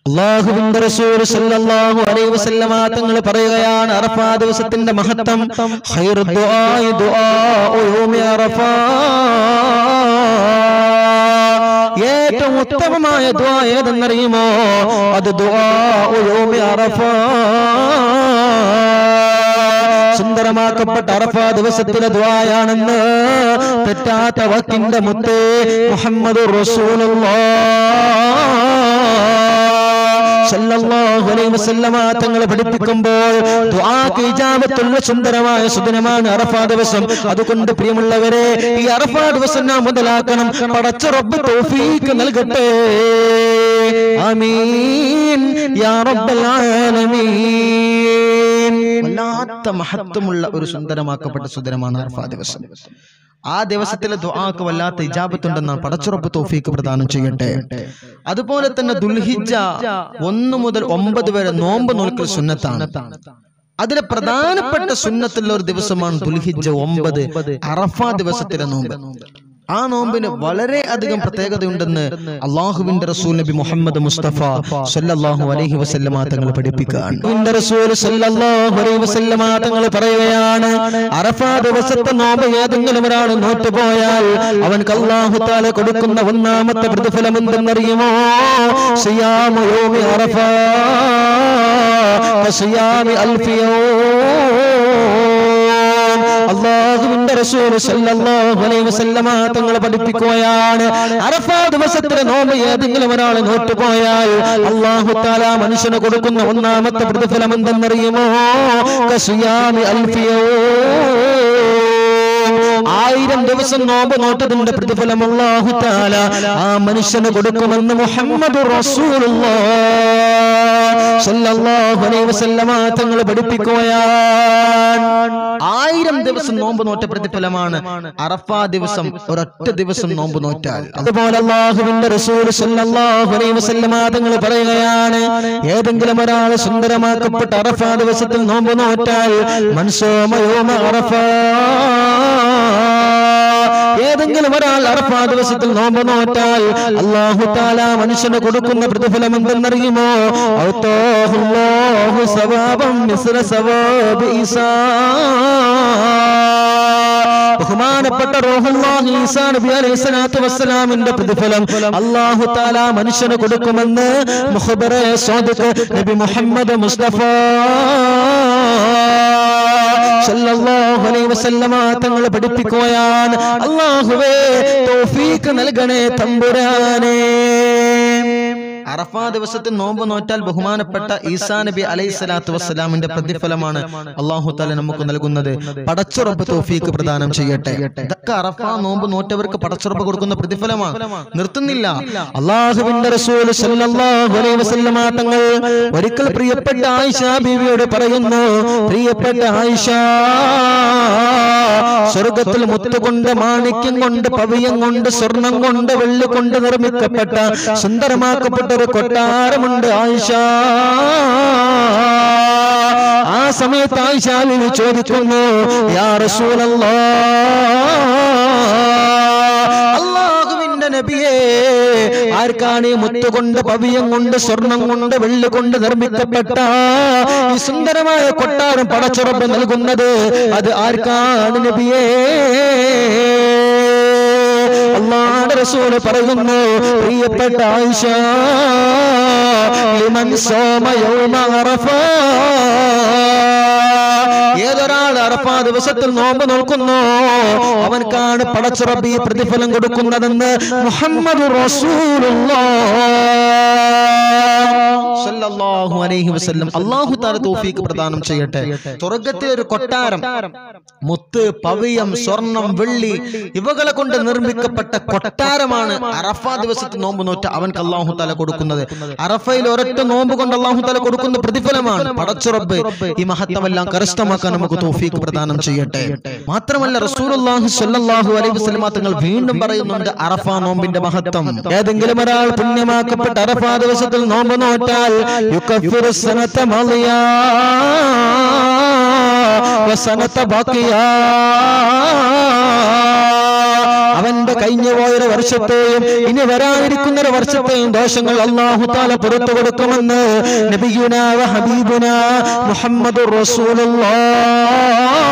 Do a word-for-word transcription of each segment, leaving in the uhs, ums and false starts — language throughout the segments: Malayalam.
അല്ലാഹുവിന്റെ റസൂൽ സല്ലല്ലാഹു അലൈഹി വസല്ലമ തങ്ങൾ പറയുകയാണ് അറഫാ ദിവസത്തിന്റെ മഹത്വം ഖൈറു ദുആഇ ദുആഉ യൗമി അറഫാ ഏറ്റവും ഉത്തമമായ ദുആ ഏതെന്നറിയുമോ അത് ദുആഉ യൗമി അറഫാ സുന്ദരമാക്കപ്പെട്ട അറഫാ ദിവസത്തിലെ ദുആയാണെന്ന് തെറ്റാത്ത വാക്കിന്റെ മുത്തേ മുഹമ്മദുർ റസൂലുള്ളാഹ് സല്ലല്ലാഹു അലൈഹി വസല്ലമ തങ്ങൾ പഠിപ്പിക്കുമ്പോൾ ദുആക്ക് ഇജാബത്തുള്ള സുന്ദരമായ സുദിനമാണ് അറഫാ ദിവസം. അതുകൊണ്ട് പ്രിയമുള്ളവരെ, ഈ അറഫാ ദിവസം നാം മുതലാക്കണം. പടച്ച റബ്ബ് തൗഫീഖ് നൽകട്ടെ. ആമീൻ യാ റബ്ബൽ ആലമീൻ. വല്ലാത്ത മഹത്വമുള്ള ഒരു സുന്ദരമാക്കപ്പെട്ട സുദിനമാണ് അറഫാ ദിവസം. ആ ദിവസത്തിലെ ദുആക്ക് വല്ലാത്ത ഇജാബത്തുണ്ടെന്നാണ്. പടച്ചുറപ്പ് തൗഫീഖ് പ്രദാനം ചെയ്യട്ടെ. അതുപോലെ തന്നെ ദുൽഹിജ്ജ ഒന്ന് മുതൽ ഒമ്പത് വരെ നോമ്പ് നോൽക്കൽ സുന്നത്താണ്. അതിലെ പ്രധാനപ്പെട്ട സുന്നത്തുള്ള ഒരു ദിവസമാണ് ദുൽഹിജ്ജ ഒമ്പത്, അറഫാ ദിവസത്തിലെ നോമ്പ്. ആ നോമ്പിന് വളരെ അധികം പ്രത്യേകതയുണ്ടെന്ന് അല്ലാഹുവിന്റെ റസൂൽ നബി മുഹമ്മദ് മുസ്തഫ സല്ലല്ലാഹു അലൈഹി വസല്ലമ തങ്ങൾ പഠിപ്പിക്കുകയാണ്. അല്ലാഹുവിന്റെ റസൂൽ സല്ലല്ലാഹു അലൈഹി വസല്ലമ തങ്ങൾ പറയുകയാണ്, അറഫാ ദിവസത്തെ നോമ്പ് ഏതെങ്കിലും ഒരാൾ നോറ്റുപോയാൽ അവൻക്ക് അല്ലാഹു തആല കൊടുക്കുന്ന ഒന്നാമത്തെ പ്രതിഫലം എന്തെന്നറിയുമോ? സിയാമു യൗമി അറഫാ വസിയാമി അൽഫി അല്ലാഹുവിന്റെ റസൂൽ സല്ലല്ലാഹു അലൈഹി വസല്ലമ തങ്ങൾ പഠിപ്പിക്കുകയാണ്, അറഫാ ദിവസത്തിലെ നോമ്പ് ഏതെങ്കിലും ഒരാൾ നോറ്റുപോയാൽ അല്ലാഹു തആല മനുഷ്യന് കൊടുക്കുന്ന ഒന്നാമത്തെ പ്രതിഫലം എന്തെന്നറിയുമോ? കസിയാമി അൽഫി ആയിരം ദിവസം നോമ്പ് നോട്ടതിന്റെ പ്രതിഫലം അല്ലാഹു തആല ആ മനുഷ്യന് കൊടുക്കുമെന്ന് മുഹമ്മദുർ റസൂലുള്ളാഹ് സല്ലല്ലാഹു അലൈഹി വസല്ലമ തങ്ങൾ പഠിപ്പിക്കുകയാണ്. ആയിരം ദിവസം നോമ്പ് നോറ്റ പ്രതിഫലമാണ് അറഫാ ദിവസം ഒരൊറ്റ ദിവസം നോമ്പ് നോറ്റാൽ. അതുപോലെ അല്ലാഹുവിന്റെ റസൂൽ സല്ലല്ലാഹു അലൈഹി വസല്ലമ തങ്ങൾ പറയുകയാണ്, ഏതെങ്കിലും ഒരാൾ സുന്ദരമാക്കപ്പെട്ട അറഫാ ദിവസത്തിൽ നോമ്പ് നോറ്റാൽ മൻസൂമ യൗമ അറഫാ, ഏതെങ്കിലും ഒരാൾ അറഫാ ദിവസത്തിൽ നോമ്പ് നോറ്റാൽ അല്ലാഹു തആല മനുഷ്യന് കൊടുക്കുന്ന പ്രതിഫലം എന്തെന്നറിയുമോ? ഔതാഹുല്ലാഹു സവാബൻ മിസ്ല സവാബി ഈസാ. ബഹുമാനപ്പെട്ട റൂഹുല്ലാഹി ഈസാ നബി അലൈഹിസ്സലാത്തു വസ്സലാമിന്റെ പ്രതിഫലം അല്ലാഹു തആല മനുഷ്യന് കൊടുക്കുമെന്ന് മുഖബറെ സ്വാദിഖ് നബി മുഹമ്മദ് മുസ്തഫ സല്ലല്ലാഹു അലൈഹി വസല്ലമ തങ്ങൾ പഠിപ്പിക്കുകയാണ്. അല്ലാഹുവേ തൗഫീഖ് നൽകണേ തമ്പുരാനേ. അറഫാ ദിവസത്തിൽ നോമ്പ് നോറ്റാൽ ബഹുമാനപ്പെട്ട ഈസാ നബി അലൈഹിസ്സലാത്തു വസ്സലാമിന്റെ പ്രതിഫലമാണ് അല്ലാഹു തആല നമുക്ക് നൽകുന്നത്. പടച്ചുറപ്പ് തൗഫീഖ് പ്രദാനം ചെയ്യട്ടെ. ഇതൊക്കെ അറഫാ നോമ്പ് നോറ്റവർക്ക് പടച്ചുറപ്പ് കൊടുക്കുന്ന പ്രതിഫലമാണ്. നിർത്തുന്നില്ല. അല്ലാഹുവിന്റെ റസൂൽ സല്ലല്ലാഹു അലൈഹി വസല്ലമ തങ്ങൾ ഒരിക്കൽ പ്രിയപ്പെട്ട ആയിഷ ബീവിയോട് പറയുന്നു, പ്രിയപ്പെട്ട ആയിഷ, സ്വർഗത്തിൽ മുത്തുകൊണ്ട് മാണിക്യം കൊണ്ട് പവിയം കൊണ്ട് സ്വർണം കൊണ്ട് വെള്ളി കൊണ്ട് നിർമ്മിക്കപ്പെട്ട സുന്ദരമാക്കപ്പെട്ട ഒരു കൊട്ടാരമുണ്ട് ആയിഷ. ആ സമയത്ത് ആയിഷ ബീവി ചോദിക്കുന്നു, യാ റസൂലല്ലാഹ്, അല്ലാഹുവിന്റെ നബിയേ, ആർക്കാണ് ഈ മുത്തുകൊണ്ട് പവിയം കൊണ്ട് സ്വർണം കൊണ്ട് വെള്ളി കൊണ്ട് നിർമ്മിക്കപ്പെട്ട ഈ സുന്ദരമായ കൊട്ടാരം പടച്ചുറപ്പ് നൽകുന്നത്? അത് ആർക്കാണ് നബിയേ? അല്ലാഹുവിന്റെ റസൂൽ പറയുന്നു, പ്രിയപ്പെട്ട ആയിഷ, ലിമൻ സോമ യൗമ അറഫാ, ഏതൊരാൾ അറഫാ ദിവസത്തിൽ നോമ്പ് നോൽക്കുന്നു അവൻക്കാണ് പടച്ചുറപ്പ് ഈ പ്രതിഫലം കൊടുക്കുന്നതെന്ന് മുഹമ്മദുർ റസൂലുള്ളാഹ് സല്ലല്ലാഹു അലൈഹി വസല്ലം. അല്ലാഹു തആല തൗഫീഖ് പ്രദാനം ചെയ്യട്ടെ. സ്വർഗ്ഗത്തിലെ ഒരു കൊട്ടാരം, മുത്ത് പവിയം സ്വർണം വെള്ളി ഇവകളെ കൊണ്ട് നിർമ്മിക്കപ്പെട്ട കൊട്ടാരമാണ് അറഫാ ദിവസത്തിൽ നോമ്പ് നോറ്റ അവൻക്ക് അല്ലാഹു തആല കൊടുക്കുന്നത്. അറഫയിൽ ഒരൊറ്റ നോമ്പ് കൊണ്ട് അല്ലാഹു തആല കൊടുക്കുന്ന പ്രതിഫലമാണ്. പടച്ചുറപ്പ് ഈ മഹത്വമെല്ലാം കരസ്ഥമാക്കാൻ നമുക്ക് തൗഫീഖ് പ്രദാനം ചെയ്യട്ടെ. മാത്രമല്ല റസൂലുള്ളാഹി സ്വല്ലല്ലാഹു അലൈഹി വസല്ലം തങ്ങൾ വീണ്ടും പറയുന്നുണ്ട് അറഫാ നോമ്പിന്റെ മഹത്വം. ഏതെങ്കിലും ഒരാൾ പുണ്യമാക്കപ്പെട്ട അറഫാ ദിവസത്തിൽ നോമ്പ് നോറ്റാൽ യുകഫിറു സനത മളിയാ വസനത ബാഖിയാ. അവന്റെ കഴിഞ്ഞു പോയൊരു വർഷത്തെയും ഇനി വരാനിരിക്കുന്ന ഒരു വർഷത്തെയും ദോഷങ്ങൾ അല്ലാഹു തആല പുറത്തു കൊടുക്കുമെന്ന് നബിയുനാ വ ഹബീബുനാ മുഹമ്മദുർ റസൂലുള്ളാഹ്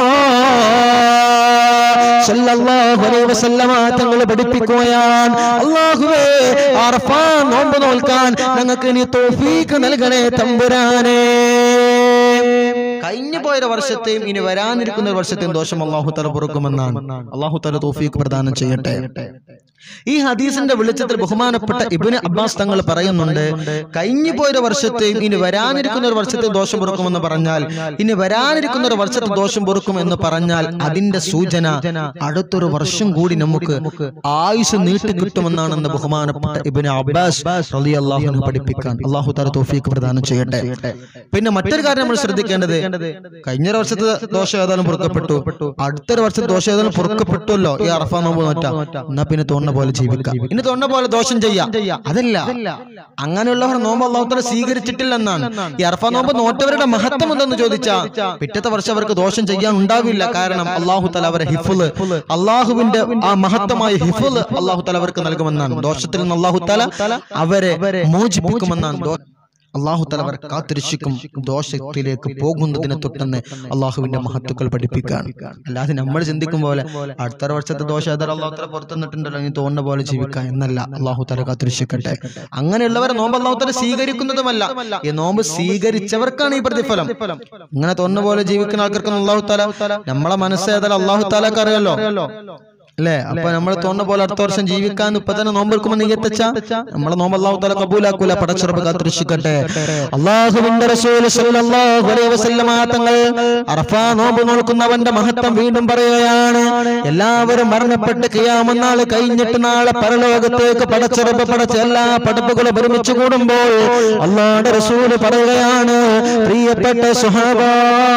സല്ലല്ലാഹു അലൈഹി വസല്ലമ തങ്ങൾ പഠിപ്പിക്കുകയാണ്. അല്ലാഹുവേ, അറഫാ നോമ്പ് നോൽക്കാൻ ഞങ്ങൾക്ക് നീ തൗഫീഖ് നൽകണേ തമ്പുരാനേ. കഴിഞ്ഞു പോയ വർഷത്തെയും ഇനി വരാനിരിക്കുന്ന ഒരു വർഷത്തെയും ദോഷം അല്ലാഹു തആല പൊറുക്കുമെന്നാണ്. അല്ലാഹു തആല തൗഫീഖ് പ്രദാനം ചെയ്യട്ടെ. ഈ ഹദീസിന്റെ വെളിച്ചത്തിൽ ബഹുമാനപ്പെട്ട ഇബ്നു അബ്ബാസ് തങ്ങൾ പറയുന്നുണ്ട്, കഴിഞ്ഞു പോയ വർഷത്തെയും ഇനി വരാനിരിക്കുന്ന ഒരു വർഷത്തെ ദോഷം പൊറുക്കുമെന്ന് പറഞ്ഞാൽ, ഇനി വരാനിരിക്കുന്ന ഒരു വർഷത്തെ ദോഷം പൊറുക്കും എന്ന് പറഞ്ഞാൽ അതിന്റെ സൂചന അടുത്തൊരു വർഷം കൂടി നമുക്ക് ആയുസ് നീട്ടി കിട്ടുമെന്നാണെന്ന് ബഹുമാനപ്പെട്ട ഇബ്നു അബ്ബാസ് റളിയല്ലാഹു അൻഹു പഠിപ്പിക്കാൻ അല്ലാഹു തആല തൗഫീഖ് പ്രദാനം ചെയ്യട്ടെ. പിന്നെ മറ്റൊരു കാര്യം നമ്മൾ ശ്രദ്ധിക്കേണ്ടത്, കഴിഞ്ഞ വർഷത്തെ ദോഷം ഏതായാലും പൊറുക്കപ്പെട്ടു, അടുത്തൊരു വർഷത്തെ ദോഷം ഏതായാലും പൊറുക്കപ്പെട്ടുല്ലോ ഈ അറഫ നോമ്പ് നോറ്റാ, എന്നാ പിന്നെ തോന്നുന്ന പോലെ ജീവിക്കാം, ഇനി തോന്നുന്ന പോലെ ദോഷം ചെയ്യാം. അതല്ല, അങ്ങനെയുള്ളവർ നോമ്പ് അല്ലാഹു തആല സ്വീകരിച്ചിട്ടില്ലെന്നാണ്. ഈ അറഫ നോമ്പ് നോറ്റവരുടെ മഹത്വം എന്തെന്ന് ചോദിച്ചാൽ പിറ്റത്തെ വർഷം അവർക്ക് ദോഷം ചെയ്യാൻ ഉണ്ടാവില്ല. കാരണം അല്ലാഹു തആല അവരെ ഹിഫ്ള്, അല്ലാഹുവിന്റെ ആ മഹത്വമായ ഹിഫ്ള് അല്ലാഹു തആല അവർക്ക് നൽകുമെന്നാണ്. ദോഷത്തിൽ നിന്ന് അല്ലാഹു തആല അവരെ മോചിപ്പിക്കുമെന്നാണ്. അല്ലാഹു തആല അവരെ കാത്തുരക്ഷിക്കും ദോഷത്തിലേക്ക് പോകുന്നതിനെ തൊട്ടെന്ന് അല്ലാഹുവിന്റെ മഹത്തുക്കൾ പഠിപ്പിക്കാൻ. അല്ലാതെ നമ്മൾ ചിന്തിക്കും പോലെ അടുത്ത വർഷത്തെ ദോഷം ഏതായാലും അല്ലാഹു തആല പുറത്തു നിന്നിട്ടുണ്ടല്ലോ, ഇനി തോന്നുന്ന പോലെ ജീവിക്കാം എന്നല്ല. അല്ലാഹു തആല കാത്തുരക്ഷിക്കട്ടെ. അങ്ങനെയുള്ളവരെ നോമ്പ് അല്ലാഹു തആല സ്വീകരിക്കുന്നതുമല്ല, ഈ നോമ്പ് സ്വീകരിച്ചവർക്കാണ് ഈ പ്രതിഫലം. ഇങ്ങനെ തോന്നുന്ന പോലെ ജീവിക്കുന്ന ആൾക്കാർക്ക് അല്ലാഹു തആല നമ്മളെ മനസ്സ് ഏതായാലും അല്ലാഹു തആലക്ക് അറിയാലോ അല്ലേ? അപ്പൊ നമ്മൾ തോന്നുന്ന പോലെ അടുത്ത വർഷം ജീവിക്കാൻ ഇപ്പൊ തന്നെ നോമ്പെടുക്കുമ്പോൾ നീയത്തച്ച നമ്മളെ നോമ്പ് അല്ലാഹു തആല കബൂലാക്കൂല. പടച്ചറബ് കാത്തുരക്ഷിക്കട്ടെ. അല്ലാഹുവിന്റെ റസൂൽ സല്ലല്ലാഹു അലൈഹി വസല്ലമ തങ്ങൾ അറഫാ നോമ്പ് നോൽക്കുന്നവന്റെ മഹത്വം വീണ്ടും പറയുകയാണ്. എല്ലാവരും മരണപ്പെട്ട് ഖിയാമത്ത് നാൾ കഴിഞ്ഞിട്ട് നാളെ പരലോകത്തേക്ക് പടച്ചറബ് പടച്ച എല്ലാ പടപ്പുകളും ഒരുമിച്ച് കൂടുമ്പോൾ അല്ലാഹുവിന്റെ റസൂൽ പറയുകയാണ്, പ്രിയപ്പെട്ട സ്വഹാബാ,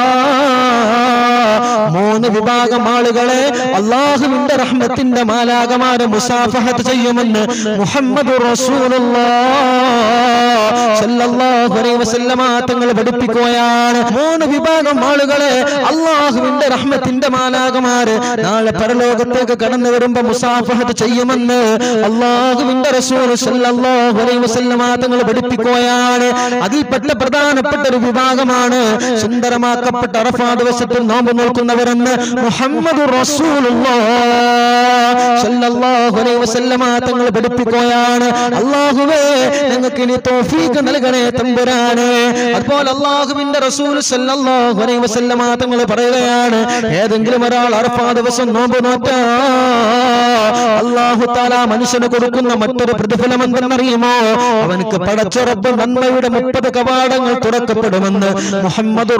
മൂന്ന് വിഭാഗം ആളുകളെ അല്ലാഹുവിന്റെ റഹ്മത്തിന്റെ മാലാകമാരെ മുസാഫഹത്ത് ചെയ്യുമെന്ന് മുഹമ്മദുർ റസൂലുള്ളാഹ് സല്ലല്ലാഹു അലൈഹി വസല്ലമ തങ്ങൾ പഠിപ്പിക്കുകയാണ്. മൂന്ന് വിഭാഗം ആളുകളെ അല്ലാഹുവിന്റെ റഹ്മത്തിന്റെ മാലാകമാര് നാളെ പരലോകത്തേക്ക് കടന്നു വരുമ്പോ മുസാഫഹത്ത് ചെയ്യുമെന്ന് അല്ലാഹുവിന്റെ റസൂൽ സല്ലല്ലാഹു അലൈഹി വസല്ലമ തങ്ങൾ പഠിപ്പിക്കുകയാണ്. അതിൽപ്പെട്ട പ്രധാനപ്പെട്ട ഒരു വിഭാഗമാണ് സുന്ദരമാക്കപ്പെട്ട അറഫാ ദിവസത്തിൽ നോമ്പ് നോക്കുന്നവരെന്ന് മുഹമ്മദുർ റസൂലുള്ളാഹ് സല്ലല്ലാഹു അലൈഹി വസല്ലമ തങ്ങൾ പഠിപ്പിക്കുകയാണ്. അല്ലാഹുവേ, ഞങ്ങൾക്ക് നീ തൗഫീഖ് നൽകണേ തമ്പുരാനെ. അതുപോലെ അല്ലാഹുവിന്റെ റസൂൽ സല്ലല്ലാഹു അലൈഹി വസല്ലമ തങ്ങൾ പറയുകയാണ്, ഏതെങ്കിലും ഒരാൾ അറഫാ ദിവസം നോമ്പ് നോറ്റാ അല്ലാഹു തആല മനുഷ്യന് കൊടുക്കുന്ന മറ്റൊരു പ്രതിഫലം എന്തെന്നറിയുമോ? അവനക്ക് പടച്ച റബ്ബ് നന്മയുടെ മുപ്പത് കവാടങ്ങൾ തുറക്കപ്പെടുമെന്ന് മുഹമ്മദുർ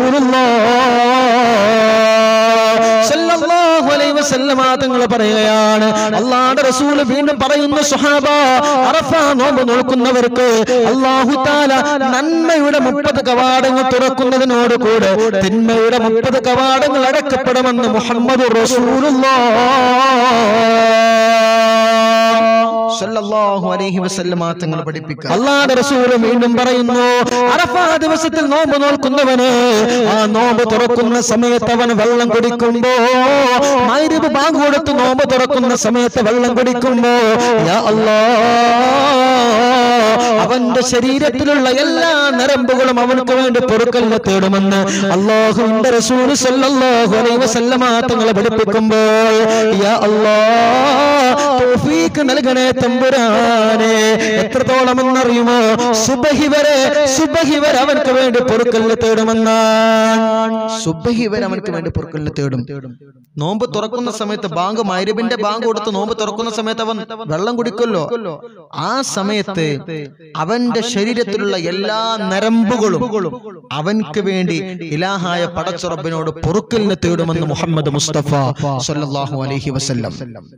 റസൂലുള്ളാഹ് സല്ലല്ലാഹു അലൈഹി വസല്ലമ തങ്ങൾ പറയുകയാണ്. അല്ലാഹുവിന്റെ റസൂൽ വീണ്ടും പറയുന്നു, സ്വഹാബ, അറഫാ നോമ്പ് നോക്കുന്നവർക്ക് അല്ലാഹു തആല നന്മയുടെ മുപ്പത് കവാടങ്ങൾ തുറക്കുന്നതിനോട് കൂടെ തിന്മയുടെ മുപ്പത് കവാടങ്ങൾ അടക്കപ്പെടുമെന്ന് മുഹമ്മദുർ റസൂലുള്ളാഹ് സല്ലല്ലാഹു അലൈഹി വസല്ലമ തങ്ങൾ പഠിപ്പിക്കുക. അല്ലാഹുവിന്റെ റസൂൽ വീണ്ടും പറയുന്നു, അറഫാ ദിവസത്തിൽ നോമ്പ് നോക്കുന്നവന് ആ നോമ്പ് തുറക്കുന്ന സമയത്ത് അവൻ വെള്ളം കുടിക്കുമ്പോ, മഗ്രിബ് ബാങ്ക് കൊടുത്ത് നോമ്പ് തുറക്കുന്ന സമയത്ത് വെള്ളം കുടിക്കുമ്പോ, യാ അല്ലാഹ്, അവന്റെ ശരീരത്തിലുള്ള എല്ലാ നരമ്പുകളും അവനക്ക് വേണ്ടി പൊറുക്കലിനെ തേടുമെന്ന് അല്ലാഹുവിന്റെ റസൂൽ സല്ലല്ലാഹു അലൈഹി വസല്ലമ തങ്ങൾ പഠിപ്പിക്കുമ്പോൾ, യാ അല്ലാഹ്, തൗഫീഖ് നൽകണേ തമ്പുരാനെ. എത്രത്തോളം എന്നറിയുമോ? സുബഹി വരെ സുബഹി വരെ അവനക്ക് വേണ്ടി പൊറുക്കലിനെ തേടുമെന്നാണ്. സുബഹി വരെ അവനക്ക് വേണ്ടി പൊറുക്കലിനെ തേടും. നോമ്പ് തുറക്കുന്ന സമയത്ത് ബാങ്ക് മഗ്രിബിന്റെ ബാങ്ക് കൊടുത്ത് നോമ്പ് തുറക്കുന്ന സമയത്ത് അവൻ വെള്ളം കുടിക്കുമല്ലോ, ആ സമയത്ത് അവന്റെ ശരീരത്തിലുള്ള എല്ലാ നരമ്പുകളും അവൻക്ക് വേണ്ടി ഇലാഹായ പടച്ച റബ്ബിനോട് പൊറുക്കലിനെ തേടുമെന്ന് മുഹമ്മദ് മുസ്തഫ സല്ലല്ലാഹു അലൈഹി വസല്ലം.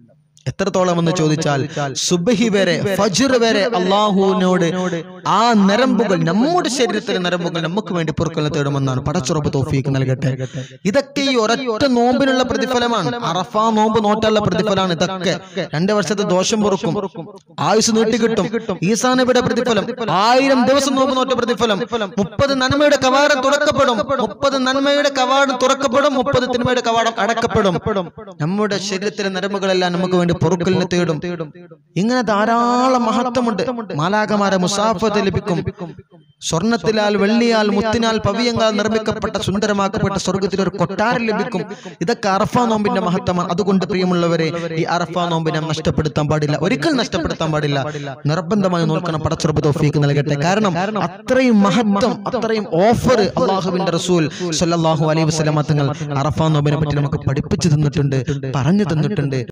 എത്രത്തോളം എന്ന് ചോദിച്ചാൽ സുബ്ഹി വരെ ഫജ്ർ വരെ അല്ലാഹുവിനോട് ആ നരമ്പുകൾ, നമ്മുടെ ശരീരത്തിലെ നരമ്പുകൾ നമുക്ക് വേണ്ടി പൊറുക്കലിനെ തേടുമെന്നാണ്. പടച്ചുറപ്പ് തൗഫീഖ് നൽകട്ടെ. ഇതൊക്കെ ഈ ഒരൊറ്റ നോമ്പിനുള്ള പ്രതിഫലമാണ്. അറഫ നോമ്പ് നോട്ടുള്ള പ്രതിഫലമാണ് ഇതൊക്കെ. രണ്ട് വർഷത്തെ ദോഷം പൊറുക്കും, ആയുസ് നീട്ടിക്കിട്ടും. ഈസാ നബിയുടെ പ്രതിഫലം, ആയിരം ദിവസം നോമ്പ് നോട്ട പ്രതിഫലം, മുപ്പത് നന്മയുടെ കവാടം തുറക്കപ്പെടും, മുപ്പത് നന്മയുടെ കവാടം തുറക്കപ്പെടും, മുപ്പത് തിന്മയുടെ കവാടം അടക്കപ്പെടും. നമ്മുടെ ശരീരത്തിലെ നരമ്പുകളെല്ലാം നമുക്ക് വേണ്ടി പൊറുക്കലിനെ തേടും. ഇങ്ങനെ ധാരാളം മഹത്വമുണ്ട്. മാലാഖമാരെ മുസാഫത്ത് ലഭിക്കും. സ്വർണത്തിലാൽ, വെള്ളിയാൽ, മുത്തിനാൽ, പവിയങ്ങളാൽ നിർമ്മിക്കപ്പെട്ട സുന്ദരമാക്കപ്പെട്ട സ്വർഗത്തിൽ ഒരു കൊട്ടാരം ലഭിക്കും. ഇതൊക്കെ അറഫ നോമ്പിന്റെ മഹത്വമാണ്. അതുകൊണ്ട് പ്രിയമുള്ളവരെ, ഈ അറഫ നോമ്പിനെ നഷ്ടപ്പെടുത്താൻ പാടില്ല, ഒരിക്കൽ നഷ്ടപ്പെടുത്താൻ പാടില്ല. നിർബന്ധമായി നോക്കണം. പടച്ചുറപ്പ് തൗഫീഖ് നൽകട്ടെ. കാരണം അത്രയും മഹത്വം, അത്രയും ഓഫർ അല്ലാഹുവിന്റെ റസൂൽ സ്വല്ലല്ലാഹു അലൈഹി വസല്ലം തങ്ങൾ അറഫ നോമ്പിനെ പറ്റി നമുക്ക് പഠിപ്പിച്ചു തന്നിട്ടുണ്ട്, പറഞ്ഞു തന്നിട്ടുണ്ട്.